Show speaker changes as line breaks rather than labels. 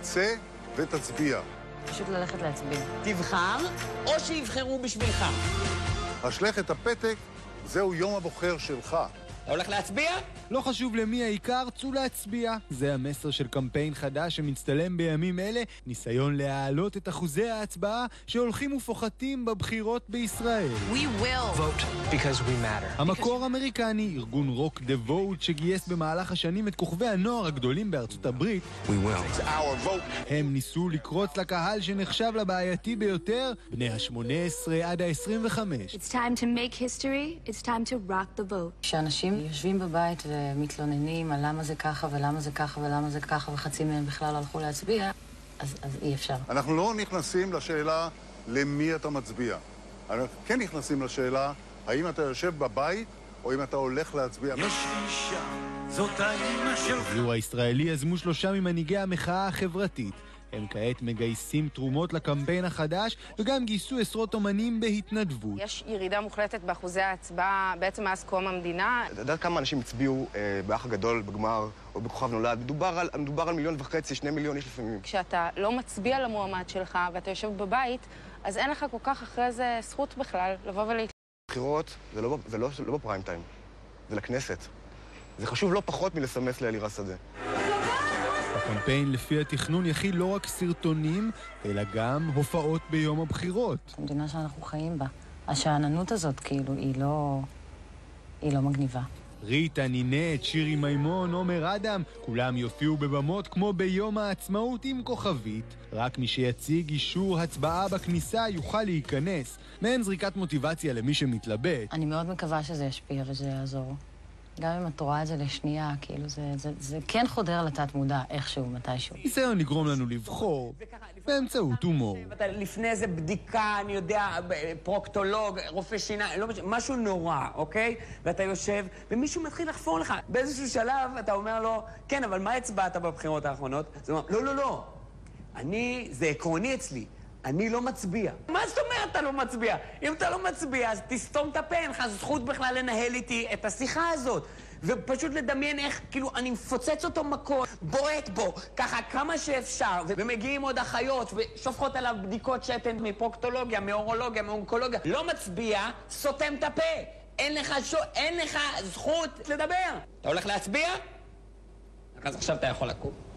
צא ותצביע.
פשוט ללכת להצביע.
תבחר, או שיבחרו בשבילך.
השלך את הפתק, זהו יום הבוחר שלך.
אתה הולך להצביע?
לא חשוב למי העיקר, צאו להצביע. זה המסר של קמפיין חדש שמצטלם בימים אלה, ניסיון להעלות את אחוזי ההצבעה שהולכים ופוחתים בבחירות בישראל.
We will vote because we matter.
המקור אמריקני, ארגון רוק The Vote, שגייס במהלך השנים את כוכבי הנוער הגדולים בארצות הברית.
We will.
It's our vote.
הם ניסו לקרוץ לקהל שנחשב לבעייתי ביותר, בני ה-18 עד ה-25.
It's time to make history. It's time to rock the vote.
כשאנשים יושבים בבית ומתלוננים על למה זה ככה ולמה זה ככה ולמה זה ככה וחצי מהם בכלל הלכו להצביע, אז אי אפשר.
אנחנו לא נכנסים לשאלה למי אתה מצביע. אנחנו כן נכנסים לשאלה האם אתה יושב בבית או אם אתה הולך להצביע.
יש אישה, זאת האמא שלך.
בביאור הישראלי יזמו 3 ממנהיגי המחאה החברתית. הם כעת מגייסים תרומות לקמפיין החדש, וגם גייסו עשרות אומנים בהתנדבות.
יש ירידה מוחלטת באחוזי ההצבעה בעצם מאז קום המדינה.
אתה יודע כמה אנשים הצביעו באח הגדול, בגמר או בכוכב נולד? מדובר על 1.5 מיליון, 2 מיליון איש לפעמים.
כשאתה לא מצביע למועמד שלך ואתה יושב בבית, אז אין לך כל כך אחרי זה זכות בכלל לבוא ולהתלונן.
בחירות זה לא בפריים טיים, זה לכנסת. זה חשוב לא פחות מלסמס לאלירז שדה.
הקמפיין לפי התכנון יכיל לא רק סרטונים, אלא גם הופעות ביום הבחירות.
המדינה שאנחנו חיים בה, השעננות הזאת כאילו היא לא מגניבה.
ריטה, נינט, שירי מימון, עומר אדם, כולם יופיעו בבמות כמו ביום העצמאות עם כוכבית. רק מי שיציג אישור הצבעה בכניסה יוכל להיכנס. מעין זריקת מוטיבציה למי שמתלבט.
אני מאוד מקווה שזה ישפיע וזה יעזור. גם אם את רואה את זה לשנייה, כאילו זה כן חודר לתת מודע איכשהו, מתישהו.
ניסיון לגרום לנו לבחור באמצעות הומור.
לפני איזה בדיקה, אני יודע, פרוקטולוג, רופא שיניים, משהו נורא, אוקיי? ואתה יושב, ומישהו מתחיל לחפור לך. באיזשהו שלב אתה אומר לו, כן, אבל מה הצבעת בבחירות האחרונות? זה אומר, לא. זה עקרוני אצלי. אני לא מצביע. מה זאת אומרת אתה לא מצביע? אם אתה לא מצביע, אז תסתום את הפה, אין לך זכות בכלל לנהל איתי את השיחה הזאת. ופשוט לדמיין איך, כאילו, אני מפוצץ אותו מכות, בועט בו, ככה כמה שאפשר, ומגיעים עוד אחיות, ושופכות עליו בדיקות שתן מפרוקטולוגיה, מאורולוגיה, מאונקולוגיה. לא מצביע, סותם את הפה. אין לך זכות לדבר. אתה הולך להצביע? אז עכשיו אתה יכול לקום.